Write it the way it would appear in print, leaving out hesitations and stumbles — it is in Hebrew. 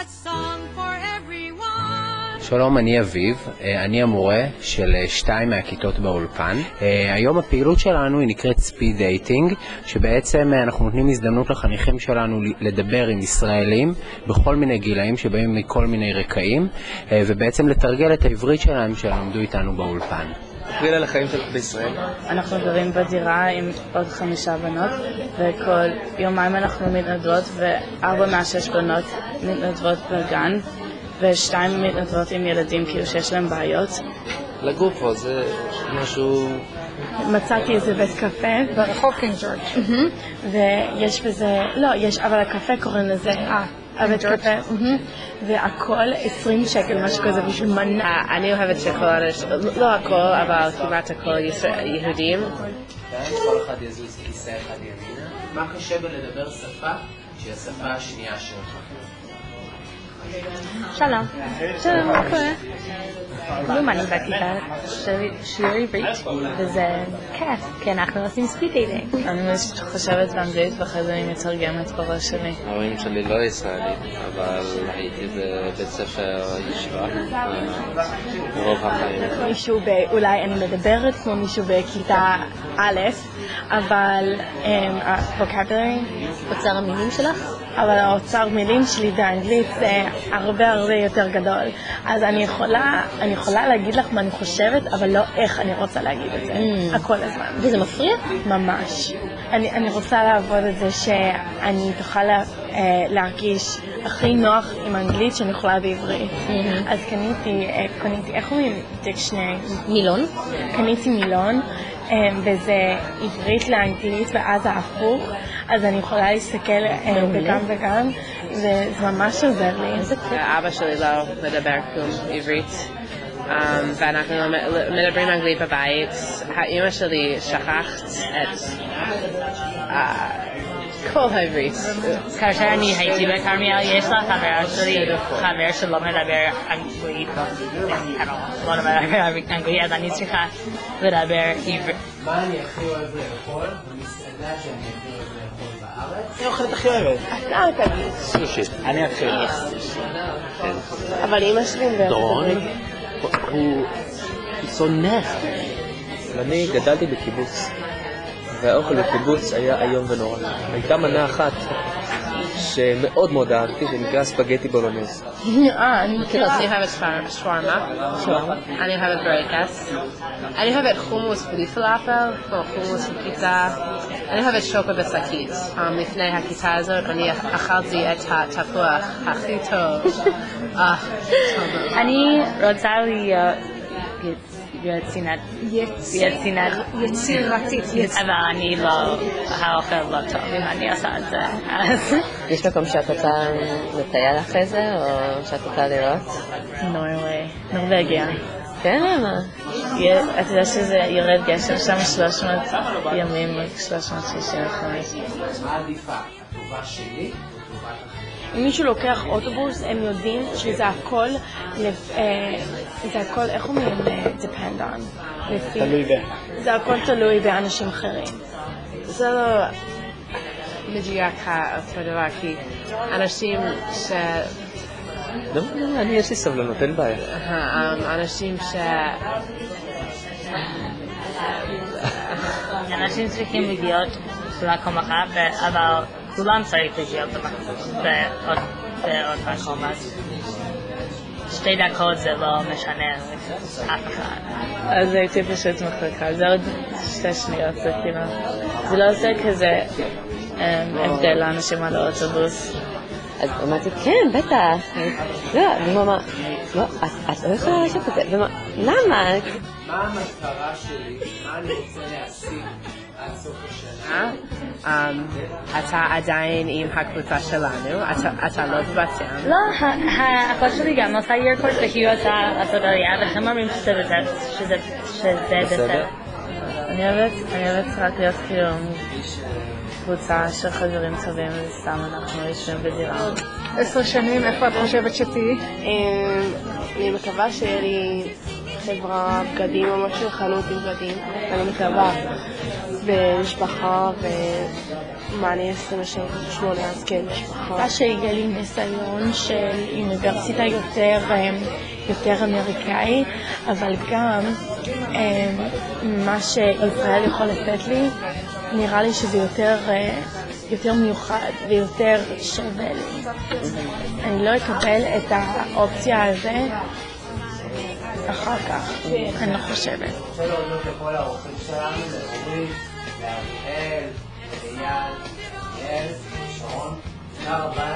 שלום, אני אביב, אני המורה של 2 מהכיתות באולפן. היום הפעילות שלנו היא נקראת ספיד דייטינג, שבעצם אנחנו נותנים הזדמנות לחניכים שלנו לדבר עם ישראלים בכל מיני גילאים שבאים מכל מיני רקעים, ובעצם לתרגל את העברית שלהם שלמדו איתנו באולפן. תקריל על החיים שלך בישראל. אנחנו גרים בדירה עם עוד 5 בנות, וכל יומיים אנחנו מתנדבות, ו4 מה-6 בנות מתנדבות בגן, ו2 מתנדבות עם ילדים כאילו שיש להם בעיות. לגור פה זה משהו... מצאתי איזה בית קפה ברחוב קינג ג'ורג'. ויש בזה, לא, יש, אבל הקפה קוראים לזה, הבית קפה, והכל 20 שקל, משהו כזה בשביל מנה. אני אוהבת שכל, לא הכל, אבל כמעט הכל יהודים. כל אחד יזוז כיסא אחד ימינה. מה קשה בלדבר שפה שהיא השפה השנייה שלך? שלום. שלום, מה קורה? כלום, אני בכיתה של שיעור עברית, וזה כיף, כי אנחנו עושים ספיד דייטינג. אני חושבת באנגלית ואחרי זה אני מתרגמת בראש שלי. ההורים שלי לא ישראלים, אבל הייתי בבית ספר ישיבה רוב החיים. מישהו אולי אני מדברת כמו מישהו בכיתה א', אבל הווקבולרי, אוצר המילים שלך? אבל האוצר מילים שלי באנגלית זה הרבה יותר גדול. אז אני יכולה להגיד לך מה אני חושבת, אבל לא איך אני רוצה להגיד את זה. הכל הזמן. וזה מפריע? ממש. אני רוצה לעבוד את זה שאני תוכל להרגיש הכי נוח עם אנגלית שאני יכולה בעברית. אז קניתי, איך אומרים? דיקשנרי. מילון? קניתי מילון. וזה עברית לאנגלית ואז ההפוך, אז אני יכולה להסתכל וגם וגם, וזה ממש עוזר לי. אבא שלי לא מדבר כלום עברית, ואנחנו מדברים אנגלית בבית. האמא שלי שכחת את כל העברית. כאשר אני הייתי בכרמיאל, יש לה חבר שלא מדבר אנגלית, לא מדבר אנגלית, אז אני צריכה לדבר עברית. מה אני הכי אוהב לאכול? במסעדה שאני הכי אוהב לאכול בארץ? אני אוכלת הכי אוהבת. אתה תגיד. סושי. אני אתחיל. אבל אמא שלי דורון הוא שונא. אני גדלתי בקיבוץ, והאוכל בקיבוץ היה איום ונורא. הייתה מנה אחת שמאוד מאוד אהבתי, שנקרא ספגטי בולונז. אני מכירה. אני אוהבת שווארמה, אני אוהבת ברקס, אני אוהבת חומוס בלי פלאפל, או חומוס בפיצה, אני אוהבת שוקו בשקית. לפני הכיתה הזאת אני אכלתי את התפוח הכי טוב. אני רוצה להיות יצירתית, אבל אני לא, האוכל לא טוב אם אני עושה את זה. יש מקום שאת רוצה לטייל אחרי זה, או שאת רוצה לראות? נורווגיה. כן, למה? אתה יודע שזה יורד גשם שם 300 ימים, 365. מה עדיפה? הטובה שלי? אם מישהו לוקח אוטובוס, הם יודעים שזה הכל, איך אומרים? depend on. תלוי ב... זה הכל תלוי באנשים אחרים. זה לא מדויק אותו דבר, כי אנשים לא, אני יש לי סבלנות, אין בעיה. אנשים אנשים צריכים להיות במקום אחד, אבל כולם צריך להיות בעוד מקום. 2 דקות זה לא משנה אף אחד. אז הייתי פשוט מחלקה, זה עוד 2 שניות, זה כאילו, זה לא עושה כזה הבדל לאנשים על האוטובוס. אז אמרתי, כן, בטח. לא, ומאמר, לא, את לא יכולה לעשות את זה. למה? מה המטרה שלי? מה אני רוצה להשיג עד סוף השנה? אתה עדיין עם הקבוצה שלנו, אתה לא בבת ים. לא, האחות שלי גם עושה ירקות והיא רוצה לעשות עלייה, והם אומרים שזה בסדר. אני אוהבת רק להיות כאילו קבוצה של חברים טובים, וסתם אנחנו יושבים בדירה. 10 שנים, איפה את חושבת שתהיי? אני מקווה שיהיה לי חברה בגדים או משהו, חנות עם בגדים. אני מתלווה במשפחה ומה אני 28 אז כן משפחה. שהגיע לי ניסיון של אוניברסיטה יותר אמריקאי, אבל גם מה שישראל יכול לתת לי, נראה לי שזה יותר מיוחד ויותר שווה לי. אני לא אקבל את האופציה הזו אחר כך, אני לא חושבת. תודה רבה